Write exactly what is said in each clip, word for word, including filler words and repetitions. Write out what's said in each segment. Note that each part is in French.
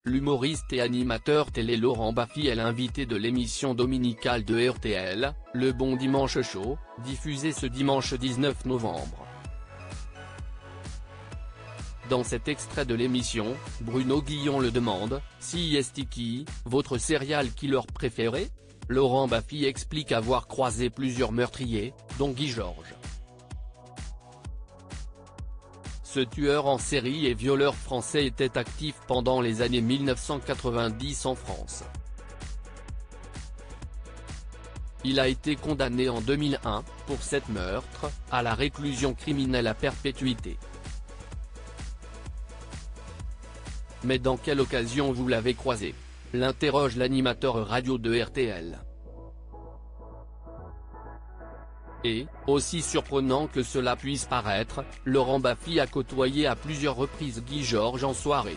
L'humoriste et animateur télé Laurent Baffy est l'invité de l'émission dominicale de R T L, Le Bon Dimanche Show, diffusée ce dimanche dix-neuf novembre. Dans cet extrait de l'émission, Bruno Guillon le demande, « Si est qui, votre serial killer préféré ?» Laurent Baffy explique avoir croisé plusieurs meurtriers, dont Guy Georges. Ce tueur en série et violeur français était actif pendant les années mille neuf cent quatre-vingt-dix en France. Il a été condamné en deux mille un, pour sept meurtres, à la réclusion criminelle à perpétuité. Mais dans quelle occasion vous l'avez croisé? L'interroge l'animateur radio de R T L. Et, aussi surprenant que cela puisse paraître, Laurent Baffy a côtoyé à plusieurs reprises Guy Georges en soirée.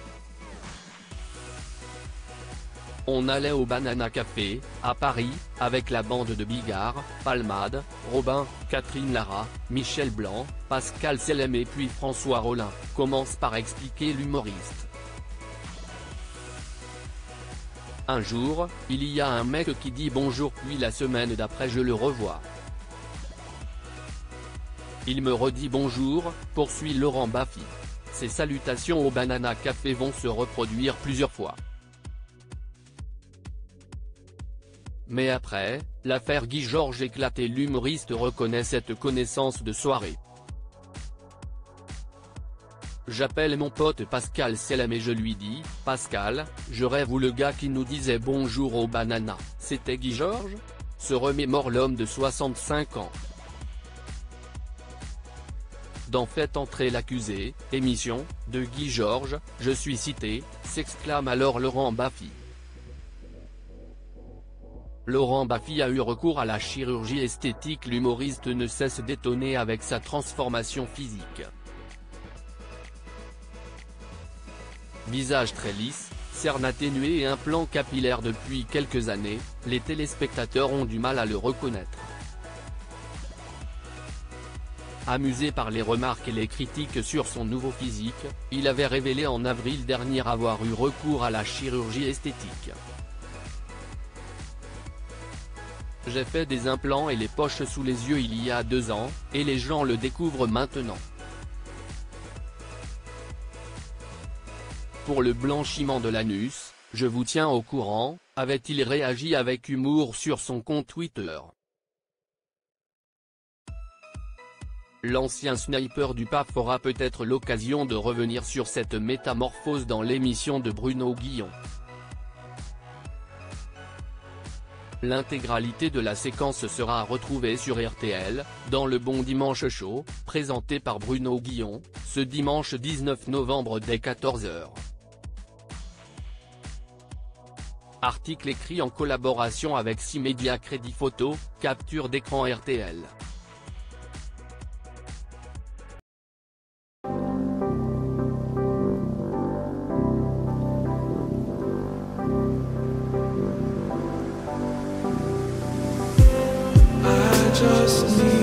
On allait au Banana Café, à Paris, avec la bande de Bigard, Palmade, Robin, Catherine Lara, Michel Blanc, Pascal Selem et puis François Rollin, commence par expliquer l'humoriste. Un jour, il y a un mec qui dit bonjour puis la semaine d'après je le revois. Il me redit bonjour, poursuit Laurent Baffy. Ces salutations au Banana Café vont se reproduire plusieurs fois. Mais après, l'affaire Guy Georges éclate et l'humoriste reconnaît cette connaissance de soirée. J'appelle mon pote Pascal Selem et je lui dis, Pascal, je rêve où le gars qui nous disait bonjour au Banana, c'était Guy Georges? Se remémore l'homme de soixante-cinq ans. Dans Faites entrer l'accusé, émission, de Guy Georges, je suis cité, s'exclame alors Laurent Baffy. Laurent Baffy a eu recours à la chirurgie esthétique. L'humoriste ne cesse d'étonner avec sa transformation physique. Visage très lisse, cernes atténuées et implant capillaire depuis quelques années, les téléspectateurs ont du mal à le reconnaître. Amusé par les remarques et les critiques sur son nouveau physique, il avait révélé en avril dernier avoir eu recours à la chirurgie esthétique. J'ai fait des implants et les poches sous les yeux il y a deux ans, et les gens le découvrent maintenant. Pour le blanchiment de l'anus, je vous tiens au courant, avait-il réagi avec humour sur son compte Twitter. L'ancien sniper du P A F aura peut-être l'occasion de revenir sur cette métamorphose dans l'émission de Bruno Guillon. L'intégralité de la séquence sera retrouvée sur R T L, dans Le Bon Dimanche Show, présenté par Bruno Guillon, ce dimanche dix-neuf novembre dès quatorze heures. Article écrit en collaboration avec six médias Crédit Photo, capture d'écran R T L. Just need